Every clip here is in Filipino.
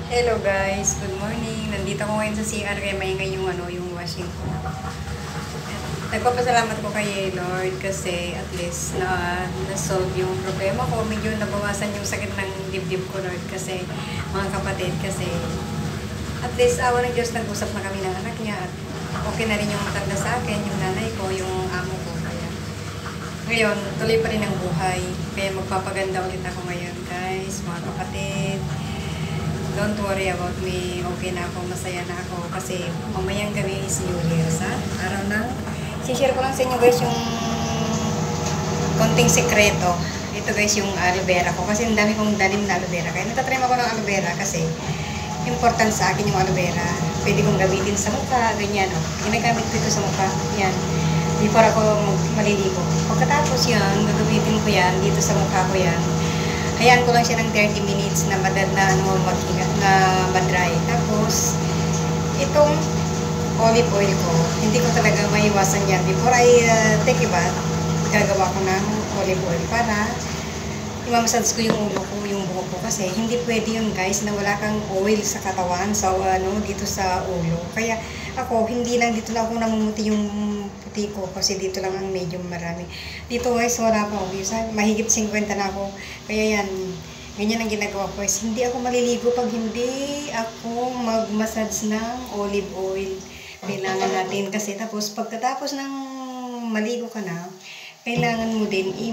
Hello guys, good morning. Nandito ako ngayon sa CR kaya maingay yung washing ko. Nagpapasalamat ko kay Lord kasi at least na-solve yung problema ko. Medyo nabawasan yung sakit ng dibdib ko, Lord, kasi mga kapatid, kasi at least awa ng Diyos, nag-usap na kami ng anak niya at okay na rin yung tanda sa akin, yung nanay ko, yung amo ko. Kaya ngayon, tuloy pa rin ang buhay. Kaya magpapaganda ulit ako ngayon, guys, mga kapatid. Don't worry about me. Okay na ako. Masaya na ako. Kasi mamayang gabi is New Year's, ha? Araw ng... share ko lang sa inyo, guys, yung konting sekreto. Ito, guys, yung aloe vera ko. Kasi ang dami kong dalim na aloe vera. Kaya natatry ako ng aloe vera kasi important sa akin yung aloe vera. Pwede kong gamitin sa mukha. Ganyan, oh. Ginagamit ko ito sa mukha. Yan. Before ako maliligo. Pagkatapos yan, gagamitin ko yan. Dito sa mukha ko yan. Hayaan ko lang siya ng 30 minutes na madry. Tapos, itong olive oil ko, hindi ko talaga maiwasan yan. Before I take a bath, gagawa ko ng olive oil para imamassage ko yung ulo ko, yung buhok ko. Kasi hindi pwede yun, guys, na wala kang oil sa katawan, sa dito sa ulo. Kaya ako, hindi lang dito lang ako namumuti yung puti ko kasi dito lang ang medyo marami. Dito, guys, wala pa ako. Mahigit 50 na ako. Kaya yan, ganyan ang ginagawa ko. Hindi ako maliligo pag hindi ako mag-massage ng olive oil. Kailangan natin kasi tapos pagkatapos ng maligo ka na, kailangan mo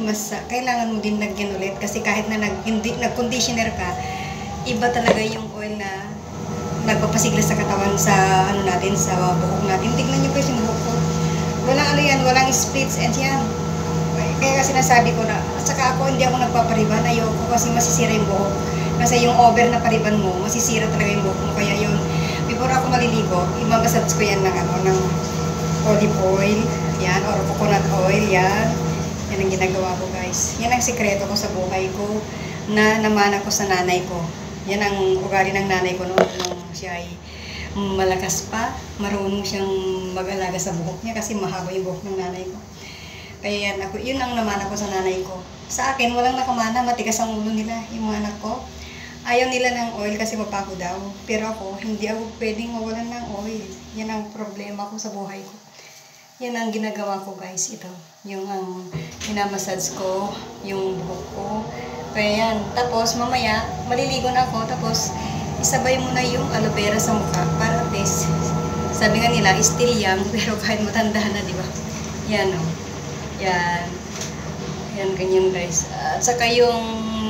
din lagyan ulit kasi kahit na nag-conditioner ka, iba talaga yung oil na nagpapasigla sa katawan sa natin, sa buhok natin. Tignan niyo guys yung buhok ko. Walang yan, walang splits and yan. Kaya kasi sinasabi ko na, at saka ako hindi ako nagpapariban, ayoko kasi masisira yung buhok. Kasi yung over na pariban mo, masisira talaga yung buhok mo. Kaya yun, before ako maliligo, imamassage ko yan ng olive oil, yan, or coconut oil, yan. Yan ang ginagawa ko, guys. Yan ang sikreto ko sa buhay ko na namana ko sa nanay ko. Yan ang ugali ng nanay ko noon nung siya ay malakas pa, marunong siyang mag-alaga sa buhok niya kasi mahaba yung buhok ng nanay ko. Kaya yan, yun ang namana ko sa nanay ko. Sa akin, walang nakamana, matigas ang ulo nila, yung mga anak ko. Ayaw nila ng oil kasi mapako daw. Pero ako, hindi ako pwedeng mawalan ng oil. Yan ang problema ko sa buhay ko. Yan ang ginagawa ko, guys. Ito, yung minamassage ko, yung buhok ko. Kaya yan. Tapos, mamaya, maliligo na ako. Tapos, isabay mo na yung aloe vera sa mukha para at least, sabi nga nila, still young, pero kahit matanda na, di ba? Yan, o. Yan. Yan, ganyan, guys. At saka yung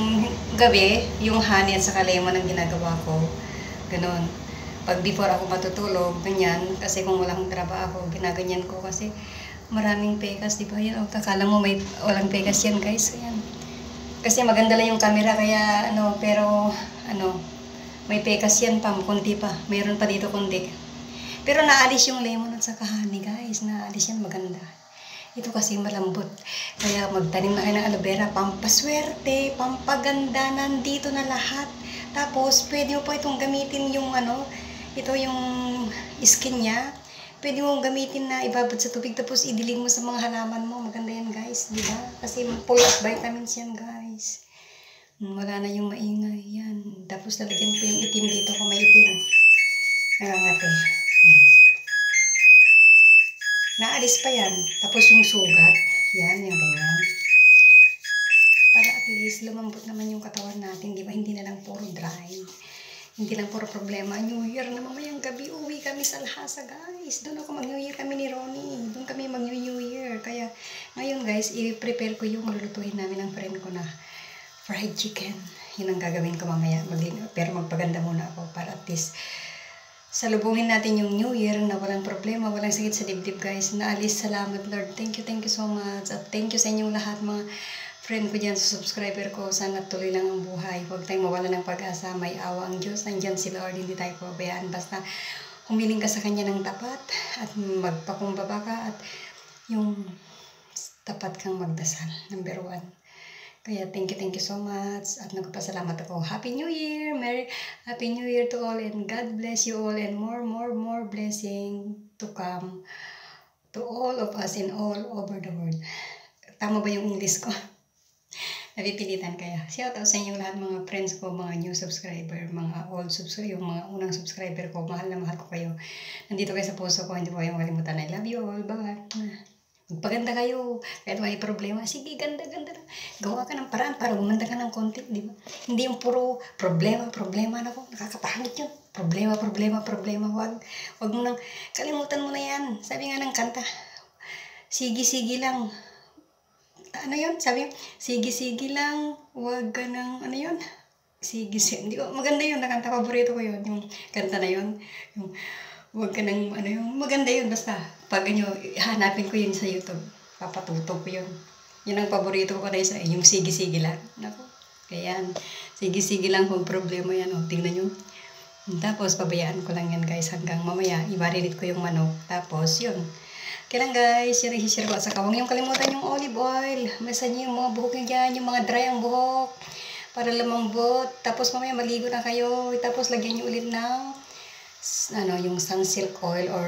gabi, yung honey at saka lemon ang ginagawa ko. Ganon. Pag before ako matutulog, ganyan. Kasi kung walang trabaho, ginaganyan ko kasi maraming pekas, di ba? Yan, akala mo may walang pekas yan, guys. Ayan. Kasi maganda lang yung camera, kaya pero may pekas yan pa, kunti pa. Mayroon pa dito kunti. Pero naalis yung lemon at saka honey, guys. Naalis yan, maganda. Ito kasi malambot. Kaya magtanim na kayo ng aloe vera, pampaswerte, pampaganda, nandito na lahat. Tapos, pwede mo pa itong gamitin yung ito yung skin niya. Pwede mo gamitin na ibabad sa tubig tapos idilig mo sa mga halaman mo. Maganda yan, guys, di ba? Kasi full of vitamins yan, guys. Wala na yung maingay. Yan. Tapos lalagyan ko yung itim dito kung may itim. Nangangati. Yan. Naalis pa yan. Tapos yung sugat. Yan, yung ganyan. Para at least lumambot naman yung katawan natin. Di ba? Hindi na lang puro dry. Hindi lang puro problema. New Year na mamayang gabi, uwi kami sa Lhasa, guys. Doon ako mag-New Year kami ni Ronnie. Doon kami mag-New Year. Kaya, ngayon guys, i-prepare ko yung lulutuin namin ng friend ko na fried chicken. Yun ang gagawin ko mamaya. Pero magpaganda muna ako para at least salubungin natin yung New Year na walang problema, walang sakit sa dibdib, guys. Naalis, salamat Lord. Thank you so much. At thank you sa inyong lahat, mga friend ko dyan, sa subscriber ko. Sana tuloy lang ang buhay. Huwag tayong mawala ng pag-asa. May awa ang Diyos. Nandyan si Lord. Hindi tayo pabayaan. Basta humiling ka sa Kanya ng tapat at magpakumbaba ka at yung tapat kang magdasal. Number 1. Kaya thank you so much. At nagpasalamat ako. Happy New Year! Happy New Year to all and God bless you all and more blessing to come to all of us and all over the world. Tama ba yung English ko? napipilitan kaya. Shout out sa inyo lahat mga friends ko, mga new subscriber, mga old subscriber, yung mga unang subscriber ko. Mahal na mahal ko kayo. Nandito kayo sa puso ko, hindi po kayong kalimutan. I love you all. Bye. Magpaganda kayo. Kahit may problema, sige, ganda-ganda lang. Gawa ka ng paraan para gumanda ka ng konti, di ba? Hindi yung puro problema na ko. Nakakapangit yun. Problema. Wag mo nang, kalimutan mo na yan. Sabi nga ng kanta, sige lang. Ano yun? Sabi, sige lang. Wag ka nang, ano yun? Sige. Hindi ko, maganda yun. Nakanta, paborito ko yun. Yung kanta na yun. Yung, wag ka nang, ano yun. Maganda yun. Basta, pag nyo, hanapin ko yun sa YouTube. Papatutog ko yun. Yun ang paborito ko na isa. Yung sige lang. Nako. Kaya yan. Sige lang kung problema yan. O, tingnan nyo. Tapos, pabayaan ko lang yan guys. Hanggang mamaya, i-marinate ko yung manok. Tapos, yun. Kaya lang guys, yun ang share ko. At saka huwag niyong kalimutan yung olive oil. Masan niyo yung mga buhok niyo dyan. Yung mga dry ang buhok. Para lumambot. Tapos mamaya maligo na kayo. Tapos lagyan niyo ulit ng yung sunsilk oil or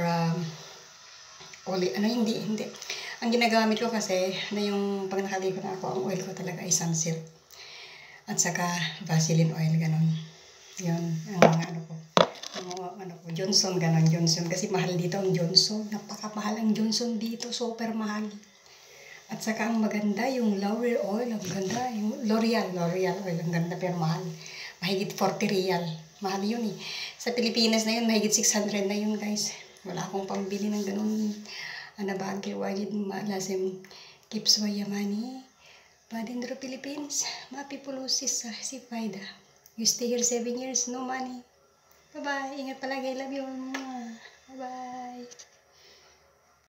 hindi. Ang ginagamit ko kasi na yung pag nakaligo na ako, ang oil ko talaga ay sunsilk. At saka Vaseline oil, ganon. Yun, ang mga Johnson, ganon, Johnson. Kasi mahal dito ang Johnson. Napakamahal ang Johnson dito, super mahal. At saka ang maganda, yung L'Oreal oil, ang ganda. Yung L'Oreal oil, ang ganda pero mahal. Mahigit 40 real. Mahal yun eh. Sa Pilipinas na yun, mahigit 600 na yun guys. Wala akong pambili ng ganun. Anabagay, wajid malasim keeps wayamani. But in the Philippines, mapipulusis si Faida. You stay here 7 years, no money. Bye-bye. Ingat palagi. I love you. Bye-bye.